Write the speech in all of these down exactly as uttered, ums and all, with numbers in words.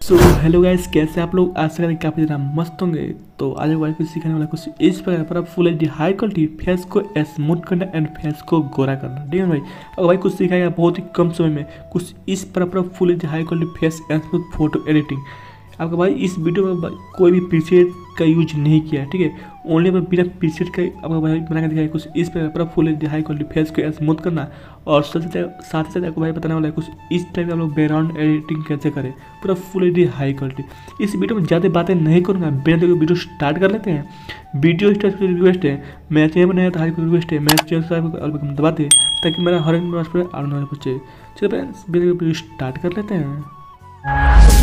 So hello guys, कैसे आप लोग? आशा करें काफ़ी ज़्यादा मस्त होंगे। तो आज हमारे कुछ सिखाने वाला कुछ इस प्रकार पर आप full H D high quality face को स्मूथ करना एंड फेस को गोरा करना। ठीक है भाई, अगर भाई कुछ सिखाएगा बहुत ही कम समय में कुछ इस प्रकार पर full H D high quality face and smooth photo editing. आपका भाई इस वीडियो में भाई कोई भी प्रीसेट का यूज नहीं किया है, ठीक है। ओनली पर बिना प्रीसेट का आपका भाई बना के दिखाया कुछ इस प्रकार पर full H D high quality face को स्मूथ करना। और साथ ही साथ ही साथ आपको भाई बताने वाला है कुछ इस टाइप का आप लोग बैकग्राउंड एडिटिंग कैसे करें पूरा full H D high quality. इस वीडियो में ज़्यादा बातें नहीं करूँगा, बिना देखो वीडियो स्टार्ट कर लेते हैं। वीडियो स्टार्ट की रिक्वेस्ट है, मेरा चैनल बनाया तो हाई रिक्वेस्ट है, मेरा चैनल सब्सक्राइब दबा दे ताकि मेरा हर एक पर आने वाले बच्चे। चलो फ्रेंड्स वीडियो स्टार्ट कर लेते हैं।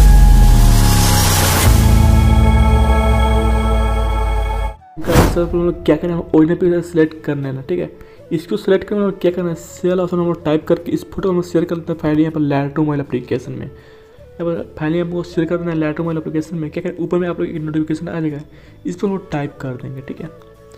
सर हम लोग क्या करना है, ओरिजिनल पिक्चर सेलेक्ट करना है ना, ठीक है। इसको सेलेक्ट करना और क्या करना है, शेयर ऑप्शन हम लोग टाइप करके इस फोटो को हम शेयर कर लेते हैं फाइल यहाँ पर लाइटरूम मोबाइल एप्लीकेशन में। यहाँ पर फाइल आपको शेयर कर देना है लाइटरूम मोबाइल एप्लीकेशन में। क्या करें, ऊपर में आप लोग एक नोटिफिकेशन आ जाएगा, इस पर हम लोग टाइप कर देंगे, ठीक है।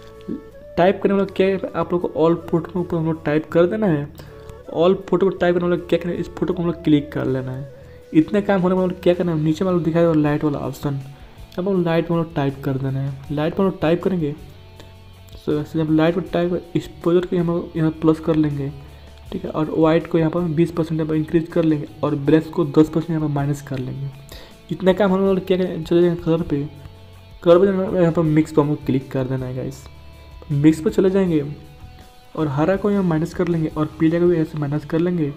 टाइप करने वाला क्या है, आप लोग को ऑल फोटो के ऊपर हम लोग टाइप कर देना है। ऑल फोटो को टाइप करने वाला क्या करना है, इस फोटो को हम लोग क्लिक कर लेना है। इतना काम होने वाला क्या करना है, नीचे वाला दिखाई देगा लाइट वाला ऑप्शन, अब हम लाइट में टाइप कर देना है। लाइट में टाइप करेंगे तो जब लाइट में टाइप एक्सपोजर को यहाँ यहाँ प्लस कर लेंगे, ठीक है। और वाइट को यहाँ पर बीस परसेंट यहाँ पर इंक्रीज कर लेंगे और ब्लैक को दस परसेंट यहाँ पर माइनस कर लेंगे। इतना काम होने वाला क्या करें, चले जाएंगे कलर पे। कलर पे यहाँ पर मिक्स पर हमको क्लिक कर देना है गाइस। मिक्स पर चले जाएंगे और हरा को यहाँ माइनस कर लेंगे और पीले को भी ऐसे माइनस कर लेंगे।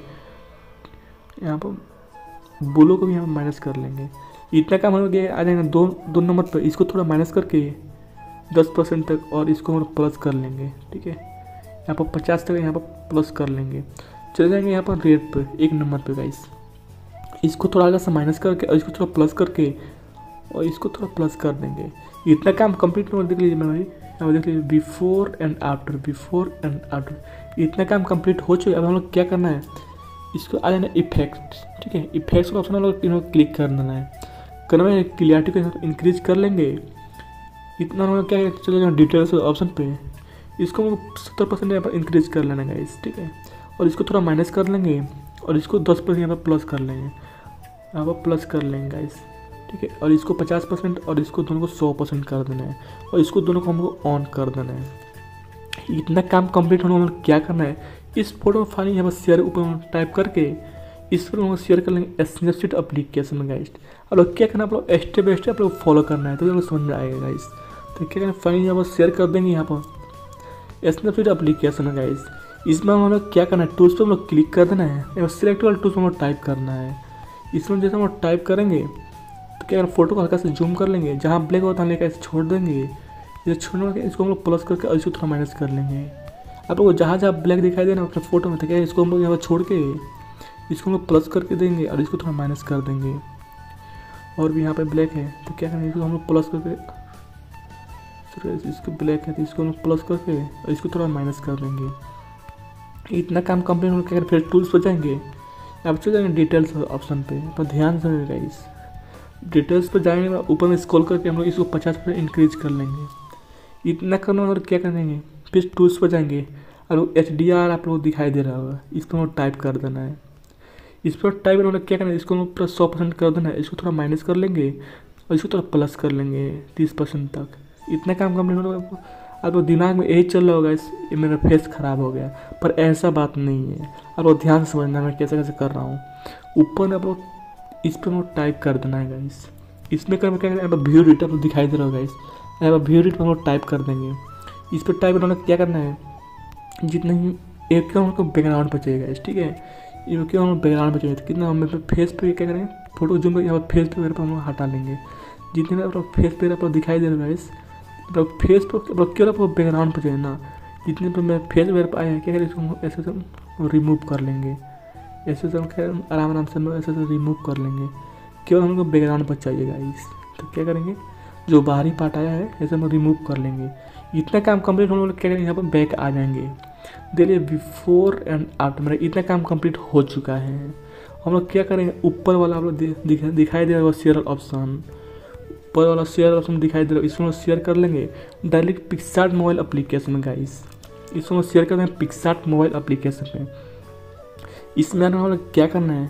यहाँ पर ब्लू को भी यहाँ पर माइनस कर लेंगे। इतना काम हो गया, आ जाएगा दो दो नंबर पर। इसको थोड़ा माइनस करके दस परसेंट तक और इसको हम प्लस कर लेंगे, ठीक है। यहाँ पर पचास तक यहाँ पर प्लस कर लेंगे। चले जाएंगे यहाँ पर रेड पर एक नंबर पे गाइस। इसको थोड़ा आगे से माइनस करके और इसको थोड़ा प्लस करके और इसको थोड़ा प्लस कर देंगे। इतना काम कंप्लीट में देख लीजिए मेरे भाई, यहाँ पर देख लीजिए before and after, before and after. इतना काम कंप्लीट हो चुका है। अब हम लोग क्या करना है, इसको आ जाना इफेक्ट, ठीक है। इफेक्ट्स का ऑप्शन हम लोग क्लिक कर देना है। करना है क्लियरिटी को इंक्रीज कर लेंगे। इतना हम क्या है, चले जाए डिटेल्स ऑप्शन पे, इसको हम सत्तर परसेंट यहाँ पर इंक्रीज कर लेना गाइस, ठीक है। और इसको थोड़ा माइनस कर लेंगे और इसको दस परसेंट यहाँ पर प्लस कर लेंगे, यहाँ पर प्लस कर लेंगे गाइस, ठीक है। और इसको पचास परसेंट और इसको दोनों को सौ परसेंट कर देना है और इसको दोनों को हमको ऑन कर देना है। इतना काम कंप्लीट होने वाला क्या करना है, इस फोटो फाइल यहाँ पर शेयर ऊपर टाइप करके इस पर हम शेयर कर लेंगे स्नैपचैट एप्लीकेशन में गाइस। अब लोग क्या करना, आप लोग स्टेप बाई स्टेप आप लोग फॉलो करना है तो लोग समझ में आएगा गाइस। तो क्या करना, फाइल यहाँ पर शेयर कर देंगे यहाँ पर स्नैपचैट एप्लीकेशन है गाइस। इसमें हम लोग क्या करना है, टूल्स पर हम लोग क्लिक कर देना है। यहाँ सिलेक्ट वाला टूल्स पर हम लोग टाइप करना है। इसमें जैसे हम लोग टाइप करेंगे तो क्या करना, फोटो को हल्का से जूम कर लेंगे, जहाँ ब्लैक होता है लेकर ऐसे छोड़ देंगे। ये छोड़ने के इसको हम लोग प्लस करके और इसको थोड़ा माइनस कर लेंगे। आप लोग जहाँ जहाँ ब्लैक दिखाई दे ना अपने फोटो में, तो क्या इसको हम लोग यहाँ पर छोड़ के इसको हम लोग प्लस करके देंगे और इसको थोड़ा माइनस कर देंगे। और भी यहाँ पे ब्लैक है तो क्या करेंगे, इसको हम लोग प्लस करके, इसको ब्लैक है तो इसको हम लोग प्लस करके और इसको थोड़ा माइनस कर देंगे। इतना काम कंप्लीट हो, क्या करें, फिर टूल्स पर जाएंगे। अब चल जाएंगे डिटेल्स ऑप्शन पे, पर ध्यान से गाइस। डिटेल्स पर जाएंगे, ऊपर में स्क्रॉल करके हम लोग इसको पचास परसेंट इंक्रीज कर लेंगे। इतना करने और क्या करेंगे, फिर टूल्स पर जाएंगे और एच डी आर आप लोग दिखाई दे रहा होगा, इसको हम लोग टाइप कर देना है। इस पर टाइप करना क्या करना है, इसको हम प्लस सौ परसेंट कर देना है। इसको थोड़ा माइनस कर लेंगे और इसको थोड़ा प्लस कर लेंगे तीस परसेंट तक। इतना काम कंप्लीट होने आपको आपको दिमाग में यही चल रहा होगा, इस मेरा फेस ख़राब हो गया, पर ऐसा बात नहीं है। आप लोग ध्यान से समझना मैं कैसे कैसे कर रहा हूँ। ऊपर में आप लोग इस पर हम टाइप कर देना है गाइस। इसमें कर क्या करें, व्यू एडिट आप लोग दिखाई दे रहा होगा गाइस, यहाँ पर व्यू एडिट पर हम लोग टाइप कर देंगे। इस पर टाइप करना क्या करना है, जितना ही एक हमको बैकग्राउंड पर चाहिए गाइस, ठीक है। ये क्यों हम बैकग्राउंड पे चाहिए तो कितना हम फेस पे क्या करें, फोटो जूम कर यहाँ पर फेस पे पर हम लोग हटा लेंगे। जितने में अपना फेस पे आप दिखाई दे रहा है इस फेस पर क्यों आपको बैकग्राउंड पे चाहिए ना, जितने पर मैं फेस वेयर पर आया क्या करें, इसको ऐसे से रिमूव कर लेंगे। ऐसे से हम आराम आराम से ऐसे से रिमूव कर लेंगे। क्यों हमको बैकग्राउंड पर चाहिए गाइस, तो क्या करेंगे, जो बाहरी पार्ट आया है ऐसे हम रिमूव कर लेंगे। इतना काम कंप्लीट होने वाला क्या करेंगे, यहाँ पर बैक आ जाएंगे। देखिए बिफोर एंड आफ्टर मेरा इतना काम कंप्लीट हो चुका है। हम लोग क्या करेंगे, ऊपर वाला आप लोग दिखा, दिखाई दे रहा है शेयर ऑप्शन, ऊपर वाला शेयर ऑप्शन दिखाई दे रहा है, इसको हम शेयर कर लेंगे डायरेक्ट पिक्सार्ट मोबाइल एप्लीकेशन में गाइस। इसको हम शेयर कर देंगे पिक्सार्ट मोबाइल एप्लीकेशन में। इसमें हम लोग क्या करना है,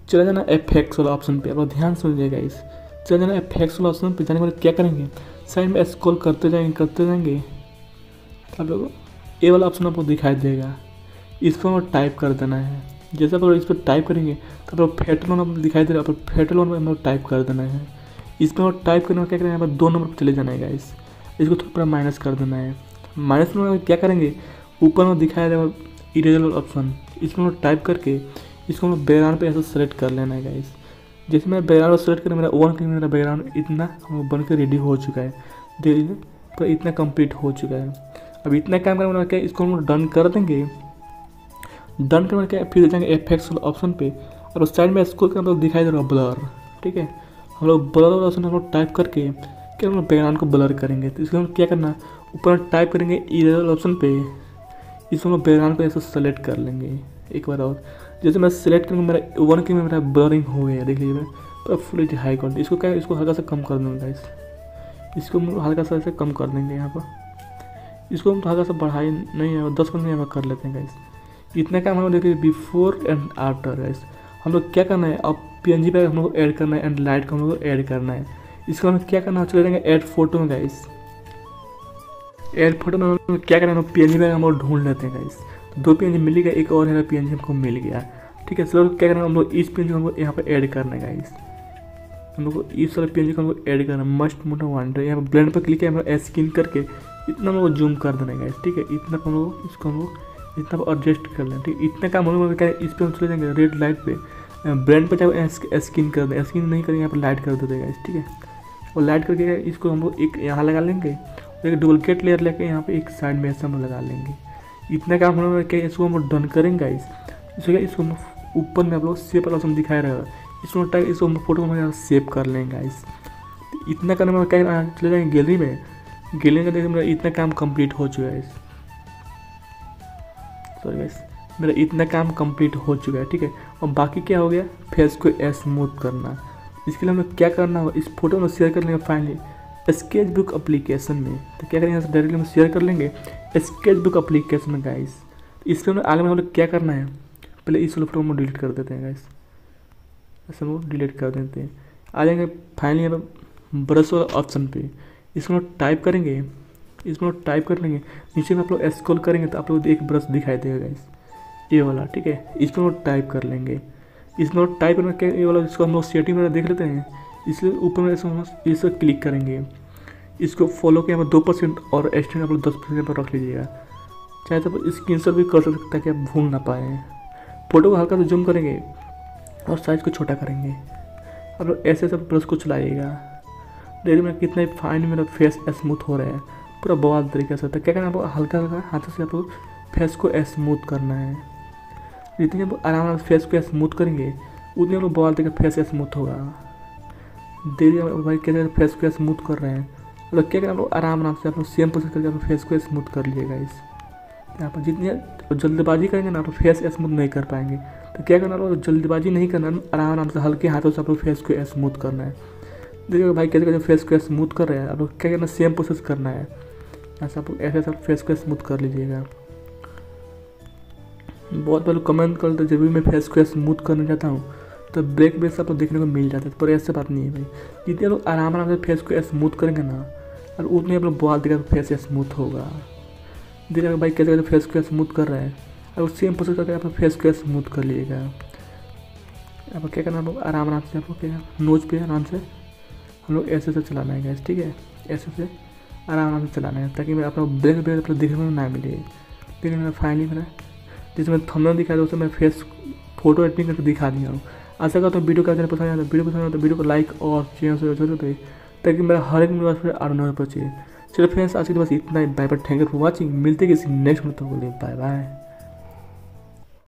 चले जाना इफेक्ट्स वाला ऑप्शन पे, आप लोग ध्यान सुनिएगा इस चले जाना इफेक्ट्स वाला ऑप्शन पे जाने के बाद क्या करेंगे, साइड में स्क्रॉल करते जाएंगे करते जाएंगे आप लोग ये वाला ऑप्शन आपको दिखाई देगा, इस पर हम टाइप कर देना है। जैसे आप लोग इस पर टाइप करेंगे तो आप लोग फेटल वन आपको दिखाई दे रहा है, आप फेटल वन में हम लोग टाइप कर देना है। इस पर टाइप करने में क्या करेंगे, यहाँ पर दो नंबर पर चले जाना है गाइस, इसको थोड़ा माइनस कर देना है। माइनस में क्या करेंगे, ऊपर में दिखाया जाएगा इरेजर ऑप्शन, इसमें हम टाइप करके इसको हम बैकग्राउंड पे ऐसा सेलेक्ट कर लेना है गाइस। जैसे मैं बैकग्राउंड सेलेक्ट करें मेरा वन क्लिक मेरा बैकग्राउंड इतना बन के रेडी हो चुका है, देखिए तो इतना कंप्लीट हो चुका है। अब इतना काम करना क्या, इसको हम डन कर देंगे। डन करने क्या फिर जाएंगे इफेक्ट्स ऑप्शन पे और उस साइड में स्क्रॉल कर हम लोग दिखाई दे रहा है ब्लर, ठीक है। हम लोग ब्लर ऑप्शन हम लोग टाइप करके क्या हम लोग बैकग्राउंड को ब्लर करेंगे। तो इसको हम क्या करना, ऊपर टाइप करेंगे इरेजर ऑप्शन पे, इसको हम लोग बैकग्राउंड को ऐसे सेलेक्ट कर लेंगे एक बार और। जैसे मैं सेलेक्ट करूँगा मेरा वन के में मेरा ब्लरिंग हो गया, देख लीजिए पूरा फुल हाई क्वालिटी। इसको क्या इसको हल्का सा कम कर दूँगा गाइस, इसको हम हल्का सा ऐसे कम कर देंगे यहाँ पर। इसको हम हल्का सा बढ़ाई नहीं है, दस मिनट यहाँ पर कर लेते हैं गाइस। इतना काम हम लोग देखिए बिफोर एंड आफ्टर गाइस। हम लोग क्या करना है, अब पीएनजी पे हम लोग ऐड करना है एंड लाइट को हम लोग ऐड करना है। इसको हम क्या करना है, चले जाएंगे ऐड फोटो में गाइस। ऐड फोटो में हम लोग क्या करना है, पीएनजी पे हम लोग ढूंढ लेते हैं गाइस। तो दो पीएनजी मिल गया, एक और है पीएनजी हमको मिल गया, ठीक है। चलो क्या करना है, हम लोग इस पीएनजी को हमको यहाँ पे ऐड करना है गाइस। हम लोग को इस वाले पीएनजी को हमको ऐड करना है, मस्ट मोटा वंडर। यहाँ पर ब्लेंड पर क्लिक किया, हम लोग स्किन करके इतना हम लोग जूम कर देना है गाइस, ठीक है। इतना हम लोग इसको हम लोग इतना एडजस्ट कर लें, ठीक। इतना काम हम लोग क्या है, इस पर हम चले जाएंगे रेड लाइट पे, ब्लेंड पे चाहे स्किन कर दें, स्किन नहीं करेंगे यहाँ पर लाइट कर देते गाइस, ठीक है। और लाइट करके इसको हम लोग एक यहाँ लगा लेंगे, एक डुप्लीकेट लेयर लेके यहाँ पे एक साइड में ऐसा हम लगा लेंगे। इतना काम हम लोग क्या, इसको हम लोग डन करेंगे गाइस। इसको क्या, इसको हम ऊपर में आप लोग सेव वाला ऑप्शन दिखाया रहेगा, इसको टाइप इसको हम फोटो में सेव कर लेंगे गाइस। इतना करने में क्या, चले जाएंगे गैलरी में, गैलरी का देखिए मेरा इतना काम कंप्लीट हो चुका है। सॉरी गाइस, मेरा इतना काम कंप्लीट हो चुका है, ठीक है। और बाकी क्या हो गया, फेस को स्मूथ करना। इसके लिए हमें क्या करना होगा, इस फोटो में शेयर कर लेंगे फाइनली स्केच बुक एप्लीकेशन में। तो क्या करेंगे, डायरेक्टली हम शेयर कर लेंगे स्केच बुक एप्लीकेशन में गाइस। इस पर आगे में हम लोग क्या करना है, पहले इस वाले फोटो को डिलीट कर देते हैं गाइस, ऐसे हम डिलीट कर देते हैं। आ जाएंगे फाइनली ब्रश वाला ऑप्शन पे, इसमें टाइप करेंगे, इसमें टाइप कर लेंगे, नीचे में आप लोग स्क्रॉल करेंगे तो आप लोग एक ब्रश दिखाई देगा गाइस, ये वाला, ठीक है। इसमें हम टाइप कर लेंगे, इसमें टाइप करने के ये वाला इसको हम लोग सेटिंग में देख लेते हैं। इसलिए ऊपर में इस पर क्लिक करेंगे, इसको फॉलो के यहाँ पर दो परसेंट और एक्सटेंड आप लोग दस परसेंट पर रख लीजिएगा। चाहे तो स्क्रीन शॉट भी कर सकते ताकि आप भूल ना पाएँ। फोटो को हल्का सा जूम करेंगे और साइज को छोटा करेंगे, आप लोग ऐसे सब ब्रश को चलाइएगा। देखिए मेरा कितना फाइन मेरा फेस स्मूथ हो रहा है, पूरा बवाल तरीके से। तो क्या करना है, आपको हल्का हल्का हाथों से आप लोग फेस को स्मूथ करना है। जितनी आप आराम आराम फेस को स्मूथ करेंगे उतनी आप लोग बवाल तरीके फेस स्मूथ होगा। देखिए भाई कैसे फेस को स्मूथ कर रहे हैं, मतलब क्या करना, आप लोग आराम आराम से आप लोग सेम प्रोसेस करके आप फेस को स्मूथ कर लीजिएगा। इस यहाँ पर जितनी जल्दबाजी करेंगे ना आप लोग फेस स्मूथ नहीं कर पाएंगे। तो क्या करना, आप लोग जल्दबाजी नहीं करना, आराम आराम से हल्के हाथों से आप लोग फेस को स्मूथ करना है। देखिए भाई कैसे कैसे फेस को स्मूथ कर रहे हैं, आप लोग क्या करना, सेम प्रोसेस करना है। ऐसा आप लोग ऐसे सब फेस को स्मूथ कर लीजिएगा। बहुत बार कमेंट करते जब भी मैं फेस को स्मूथ करना चाहता हूँ तो ब्रेक ब्रेक सब तो देखने को मिल जाता है, पर ऐसा बात नहीं है भाई। जितने लोग आराम आराम से फेस को स्मूथ करेंगे ना, और उतने आप लोग बॉल देगा तो फेस स्मूथ होगा। देखिए भाई कैसे कैसे फेस को स्मूथ कर रहे हैं, और सेम प्रोसेस करके आप फेस को स्मूथ कर लीजिएगा। अब क्या करना, आप लोग आराम आराम से आप लोग क्या नोज पे आराम से हम लोग ऐसे से चलाना है गैस, ठीक है। ऐसे से आराम आराम से चलाना है ताकि मैं अपना ब्रेक ब्रेक अपना देखने में ना मिले। लेकिन मेरा फाइनली मेरा जिसमें थंबनेल दिखाया था उसे मैं फेस फोटो एडिटिंग करके दिखा दिया हूँ। आशा करता हूँ वीडियो का पसंद आया, वीडियो पसंद आया तो वीडियो को लाइक और चैनल से जरूर करें ताकि मेरा हर एक मेरे पास आर नंबर पर चाहिए। चलो फ्रेंड्स, आज के बस इतना ही। Bye bye, thank you for watching. मिलते किसी नेक्स्ट में, तो बोलिए बाय बाय।